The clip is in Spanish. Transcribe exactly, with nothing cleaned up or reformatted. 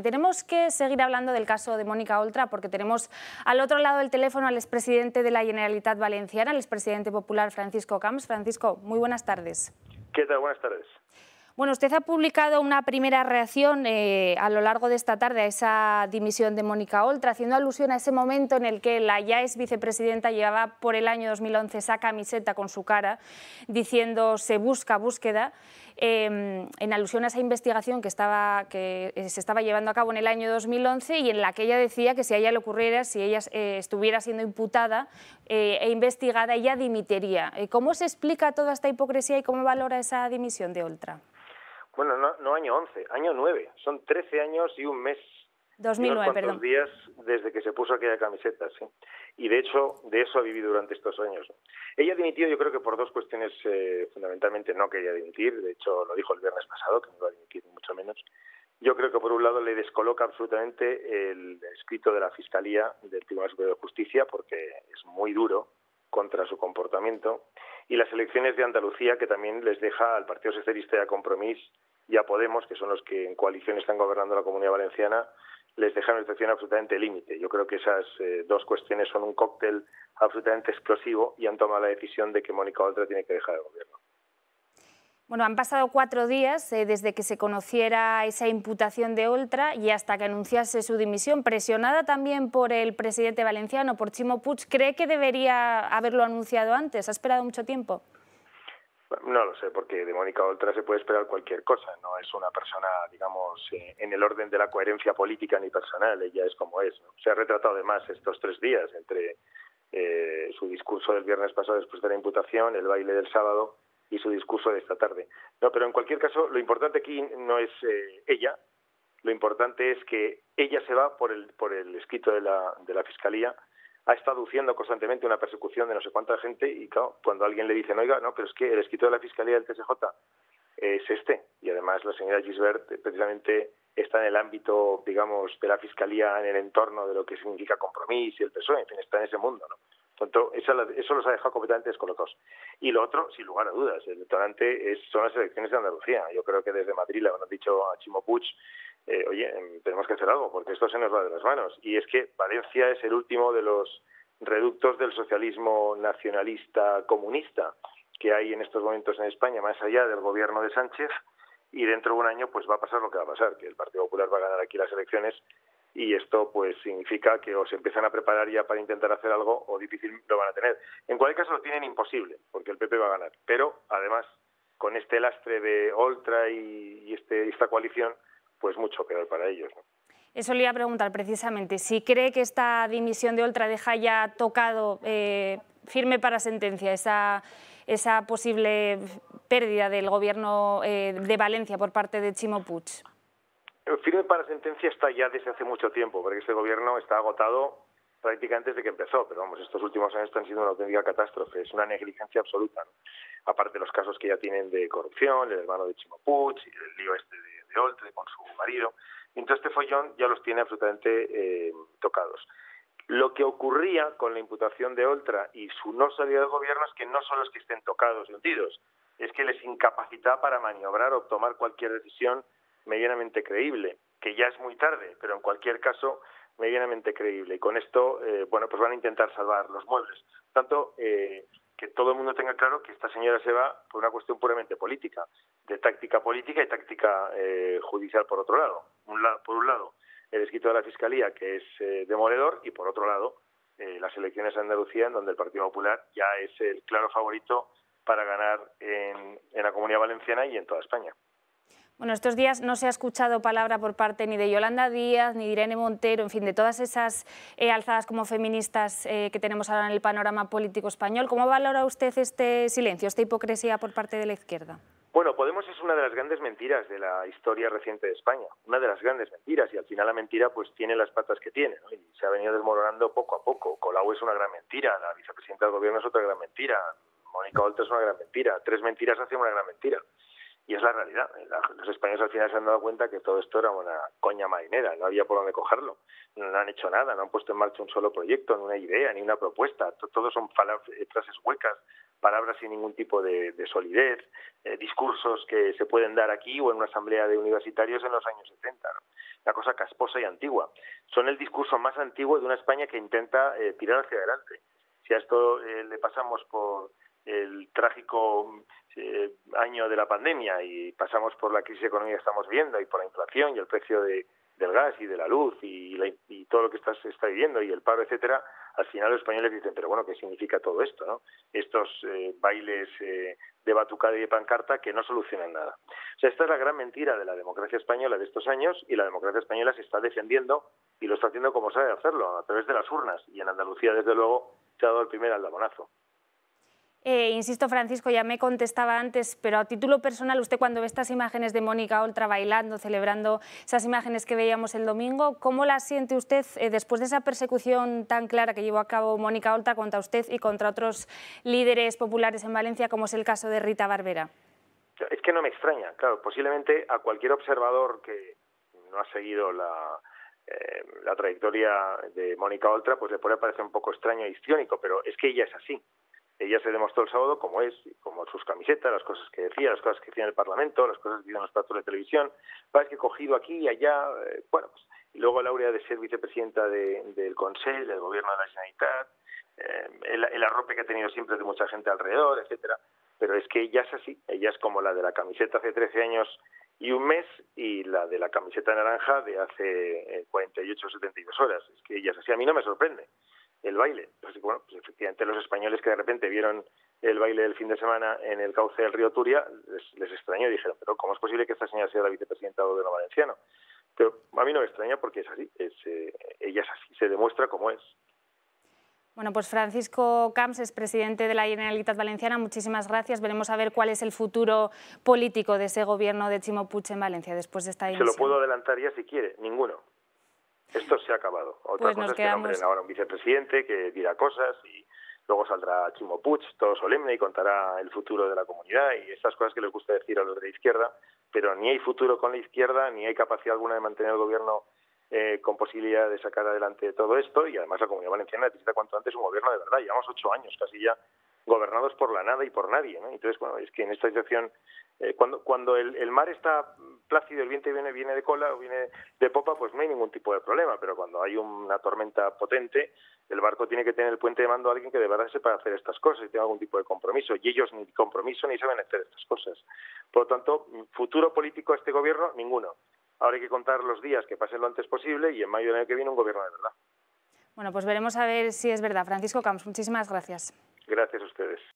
tenemos que seguir hablando del caso de Mónica Oltra porque tenemos al otro lado del teléfono al expresidente de la Generalitat Valenciana, el expresidente popular Francisco Camps. Francisco, muy buenas tardes. ¿Qué tal? Buenas tardes. Bueno, usted ha publicado una primera reacción eh, a lo largo de esta tarde a esa dimisión de Mónica Oltra, haciendo alusión a ese momento en el que la ya ex vicepresidenta llevaba por el año dos mil once esa camiseta con su cara, diciendo se busca búsqueda, eh, en alusión a esa investigación que, estaba, que se estaba llevando a cabo en el año dos mil once y en la que ella decía que si a ella le ocurriera, si ella eh, estuviera siendo imputada eh, e investigada, ella dimitiría. Eh, ¿Cómo se explica toda esta hipocresía y cómo valora esa dimisión de Oltra? Bueno, no, no año once, año nueve. Son trece años y un mes. dos mil nueve, perdón. días desde que se puso aquella camiseta, sí. Y de hecho, de eso ha vivido durante estos años. Ella ha dimitido, yo creo que por dos cuestiones eh, fundamentalmente no quería dimitir. De hecho, lo dijo el viernes pasado, que no iba a dimitir, mucho menos. Yo creo que por un lado le descoloca absolutamente el escrito de la Fiscalía del Tribunal Superior de Justicia, porque es muy duro contra su comportamiento, y las elecciones de Andalucía, que también les deja al Partido Socialista y a Compromís y a Podemos, que son los que en coalición están gobernando la Comunidad Valenciana, les deja una situación absolutamente límite. Yo creo que esas eh, dos cuestiones son un cóctel absolutamente explosivo y han tomado la decisión de que Mónica Oltra tiene que dejar el gobierno. Bueno, han pasado cuatro días eh, desde que se conociera esa imputación de Oltra y hasta que anunciase su dimisión, presionada también por el presidente valenciano, por Ximo Puig. ¿Cree que debería haberlo anunciado antes? ¿Ha esperado mucho tiempo? No lo sé, porque de Mónica Oltra se puede esperar cualquier cosa. No es una persona, digamos, eh, en el orden de la coherencia política ni personal. Ella es como es, ¿no? Se ha retratado además estos tres días entre eh, su discurso del viernes pasado después de la imputación, el baile del sábado y su discurso de esta tarde. No, pero en cualquier caso, lo importante aquí no es eh, ella, lo importante es que ella se va por el por el escrito de la, de la Fiscalía. Ha estado aduciendo constantemente una persecución de no sé cuánta gente y claro, cuando alguien le dice, no, oiga, no, pero es que el escrito de la Fiscalía del T S J es este. Y además la señora Gisbert precisamente está en el ámbito, digamos, de la Fiscalía, en el entorno de lo que significa Compromís y el P S O E, en fin, está en ese mundo, ¿no? Por tanto, eso, eso los ha dejado completamente descolocados. Y lo otro, sin lugar a dudas, el detonante es, son las elecciones de Andalucía. Yo creo que desde Madrid le han dicho a Ximo Puig, eh, oye, tenemos que hacer algo, porque esto se nos va de las manos. Y es que Valencia es el último de los reductos del socialismo nacionalista comunista que hay en estos momentos en España, más allá del gobierno de Sánchez, y dentro de un año pues va a pasar lo que va a pasar, que el Partido Popular va a ganar aquí las elecciones. Y esto pues significa que o se empiezan a preparar ya para intentar hacer algo o difícil lo van a tener. En cualquier caso lo tienen imposible, porque el P P va a ganar. Pero además, con este lastre de Oltra y, y este, esta coalición, pues mucho peor para ellos, ¿no? Eso le iba a preguntar precisamente, si cree que esta dimisión de Oltra deja ya tocado, eh, firme para sentencia, esa, esa posible pérdida del gobierno eh, de Valencia por parte de Ximo Puig. El firme para sentencia está ya desde hace mucho tiempo, porque este gobierno está agotado prácticamente desde que empezó, pero vamos, estos últimos años han sido una auténtica catástrofe, es una negligencia absoluta, ¿no? Aparte de los casos que ya tienen de corrupción, el hermano de Ximo Puig, el lío este de, de Oltra con su marido, y entonces este follón ya los tiene absolutamente eh, tocados. Lo que ocurría con la imputación de Oltra y su no salida del gobierno es que no solo es que estén tocados y hundidos, es que les incapacita para maniobrar o tomar cualquier decisión medianamente creíble, que ya es muy tarde, pero en cualquier caso medianamente creíble. Y con esto, eh, bueno, pues van a intentar salvar los muebles. Por tanto, eh, que todo el mundo tenga claro que esta señora se va por una cuestión puramente política, de táctica política y táctica eh, judicial por otro lado. Un lado. Por un lado, el escrito de la Fiscalía, que es eh, demoledor, y por otro lado, eh, las elecciones en Andalucía, en donde el Partido Popular ya es el claro favorito para ganar en, en la Comunidad Valenciana y en toda España. Bueno, estos días no se ha escuchado palabra por parte ni de Yolanda Díaz, ni de Irene Montero, en fin, de todas esas eh, alzadas como feministas eh, que tenemos ahora en el panorama político español. ¿Cómo valora usted este silencio, esta hipocresía por parte de la izquierda? Bueno, Podemos es una de las grandes mentiras de la historia reciente de España, una de las grandes mentiras, y al final la mentira pues tiene las patas que tiene, ¿no? Y se ha venido desmoronando poco a poco. Colau es una gran mentira, la vicepresidenta del gobierno es otra gran mentira, Mónica Oltra es una gran mentira, tres mentiras hacen una gran mentira. Y es la realidad. Los españoles al final se han dado cuenta que todo esto era una coña marinera, no había por dónde cogerlo. No han hecho nada, no han puesto en marcha un solo proyecto, ni una idea, ni una propuesta. Todo son frases huecas, palabras sin ningún tipo de, de solidez, eh, discursos que se pueden dar aquí o en una asamblea de universitarios en los años setenta, ¿no? Una cosa casposa y antigua. Son el discurso más antiguo de una España que intenta eh, tirar hacia adelante. Si a esto eh, le pasamos por el trágico eh, año de la pandemia y pasamos por la crisis económica que estamos viviendo y por la inflación y el precio de, del gas y de la luz y, la, y todo lo que está, se está viviendo y el paro, etcétera, al final los españoles dicen, pero bueno, ¿qué significa todo esto, no? Estos eh, bailes eh, de batucada y de pancarta que no solucionan nada. O sea, esta es la gran mentira de la democracia española de estos años, y la democracia española se está defendiendo y lo está haciendo como sabe hacerlo, a través de las urnas, y en Andalucía, desde luego, se ha dado el primer aldabonazo. Eh, insisto, Francisco, ya me contestaba antes, pero a título personal, usted cuando ve estas imágenes de Mónica Oltra bailando, celebrando esas imágenes que veíamos el domingo, ¿cómo las siente usted eh, después de esa persecución tan clara que llevó a cabo Mónica Oltra contra usted y contra otros líderes populares en Valencia, como es el caso de Rita Barberá? Es que no me extraña, claro, posiblemente a cualquier observador que no ha seguido la, eh, la trayectoria de Mónica Oltra, pues le puede parecer un poco extraño e histriónico, pero es que ella es así. Ella se demostró el sábado como es, como sus camisetas, las cosas que decía, las cosas que decía en el Parlamento, las cosas que decía en los platos de televisión. Parece que cogido aquí y allá, eh, bueno, pues, y luego Laura de ser vicepresidenta de, del Consell, del Gobierno de la Generalitat, eh, el, el arrope que ha tenido siempre de mucha gente alrededor, etcétera. Pero es que ella es así, ella es como la de la camiseta hace trece años y un mes y la de la camiseta naranja de hace eh, cuarenta y ocho o setenta y dos horas. Es que ella es así, a mí no me sorprende el baile. Pues, bueno, pues efectivamente los españoles que de repente vieron el baile del fin de semana en el cauce del río Turia les, les extrañó y dijeron, pero ¿cómo es posible que esta señora sea la vicepresidenta del gobierno valenciano? Pero a mí no me extraña porque es así, es, eh, ella es así, se demuestra cómo es. Bueno, pues Francisco Camps es presidente de la Generalitat Valenciana. Muchísimas gracias. Veremos a ver cuál es el futuro político de ese gobierno de Ximo Puig en Valencia después de esta dimisión. Se lo puedo adelantar ya si quiere, ninguno. Esto se ha acabado. Otra pues cosa es quedamos... que nombren ahora un vicepresidente que dirá cosas y luego saldrá Ximo Puig, todo solemne, y contará el futuro de la comunidad y esas cosas que les gusta decir a los de la izquierda, pero ni hay futuro con la izquierda, ni hay capacidad alguna de mantener el gobierno eh, con posibilidad de sacar adelante todo esto, y además la Comunidad Valenciana necesita cuanto antes un gobierno de verdad. Llevamos ocho años casi ya gobernados por la nada y por nadie, ¿no? Entonces, bueno, es que en esta situación, eh, cuando cuando el, el mar está plácido, el viento viene, viene de cola o viene de popa, pues no hay ningún tipo de problema, pero cuando hay una tormenta potente, el barco tiene que tener el puente de mando a alguien que de verdad sepa hacer estas cosas y tenga algún tipo de compromiso, y ellos ni compromiso ni saben hacer estas cosas. Por lo tanto, futuro político a este gobierno, ninguno. Ahora hay que contar los días, que pasen lo antes posible, y en mayo del año que viene un gobierno de verdad. Bueno, pues veremos a ver si es verdad. Francisco Camps, muchísimas gracias. Gracias a ustedes.